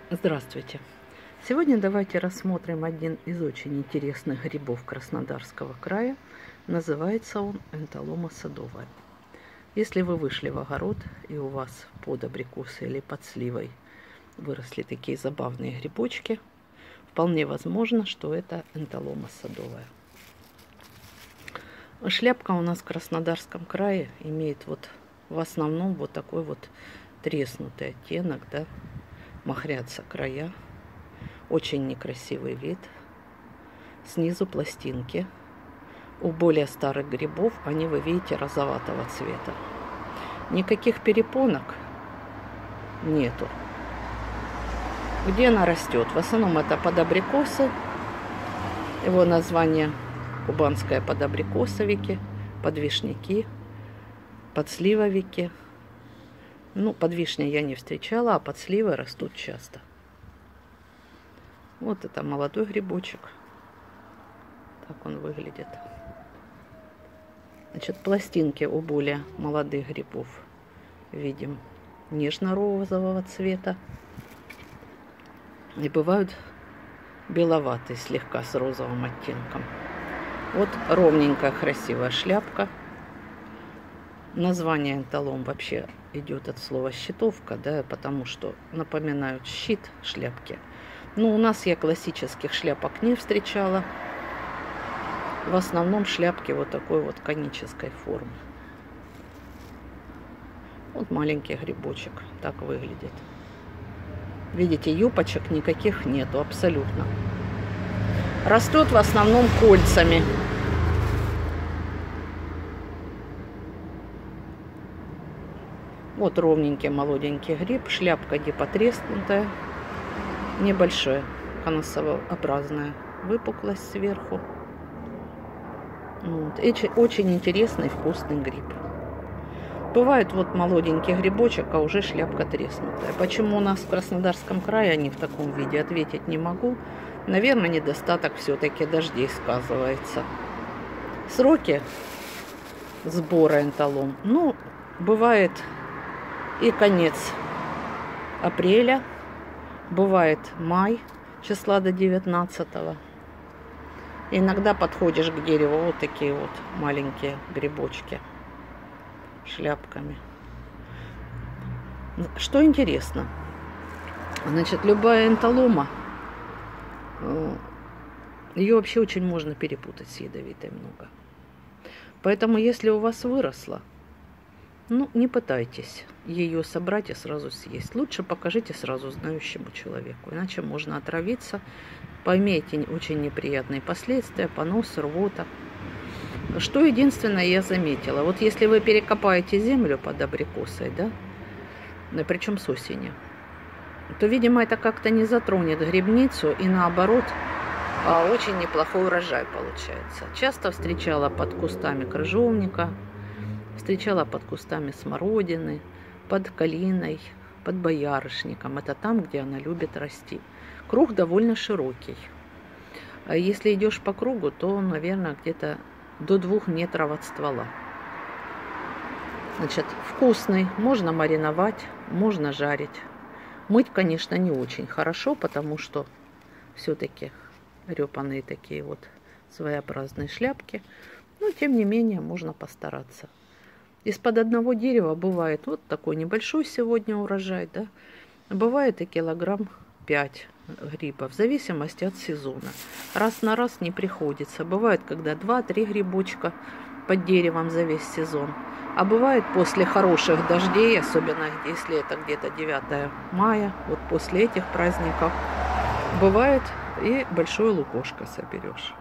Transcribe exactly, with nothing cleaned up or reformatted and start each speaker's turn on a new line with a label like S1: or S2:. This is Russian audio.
S1: Здравствуйте! Сегодня давайте рассмотрим один из очень интересных грибов Краснодарского края. Называется он энтолома садовая. Если вы вышли в огород и у вас под абрикосой или под сливой выросли такие забавные грибочки, вполне возможно, что это энтолома садовая. Шляпка у нас в Краснодарском крае имеет вот в основном вот такой вот треснутый оттенок, да, махрятся края, очень некрасивый вид. Снизу пластинки. У более старых грибов они, вы видите, розоватого цвета. Никаких перепонок нету. Где она растет? В основном это подабрикосы. Его название кубанское подабрикосовики, подвишняки, подсливовики. Ну, под вишней я не встречала, а под сливы растут часто. Вот это молодой грибочек. Так он выглядит. Значит, пластинки у более молодых грибов видим нежно-розового цвета. И бывают беловатые, слегка с розовым оттенком. Вот ровненькая, красивая шляпка. Название энтолом вообще идет от слова щитовка, да, потому что напоминают щит шляпки. Но у нас я классических шляпок не встречала. В основном шляпки вот такой вот конической формы. Вот маленький грибочек так выглядит. Видите, юпочек никаких нету абсолютно. Растет в основном кольцами. Вот ровненький молоденький гриб, шляпка не потреснутая, небольшая конусообразная выпуклость сверху. Вот. Очень интересный вкусный гриб. Бывает вот молоденький грибочек, а уже шляпка треснутая. Почему у нас в Краснодарском крае они в таком виде, ответить не могу. Наверное, недостаток все-таки дождей сказывается. Сроки сбора энтолом, ну, бывает и конец апреля, бывает май, числа до девятнадцатого. Иногда подходишь к дереву, вот такие вот маленькие грибочки шляпками. Что интересно, значит, любая энтолома, ее вообще очень можно перепутать с ядовитой много. Поэтому, если у вас выросла, ну, не пытайтесь ее собрать и сразу съесть. Лучше покажите сразу знающему человеку, иначе можно отравиться. Поймите очень неприятные последствия, понос, рвота. Что единственное я заметила, вот если вы перекопаете землю под абрикосой, да, причем с осени, то, видимо, это как-то не затронет грибницу, и наоборот, очень неплохой урожай получается. Часто встречала под кустами крыжовника, встречала под кустами смородины, под калиной, под боярышником. Это там, где она любит расти. Круг довольно широкий. А если идешь по кругу, то, наверное, где-то до двух метров от ствола. Значит, вкусный. Можно мариновать, можно жарить. Мыть, конечно, не очень хорошо, потому что все-таки репаные такие вот своеобразные шляпки. Но, тем не менее, можно постараться. Из-под одного дерева бывает вот такой небольшой сегодня урожай, да, бывает и килограмм пять гриба, в зависимости от сезона. Раз на раз не приходится. Бывает, когда два-три грибочка под деревом за весь сезон. А бывает после хороших дождей, особенно если это где-то девятое мая, вот после этих праздников, бывает и большое лукошко соберешь.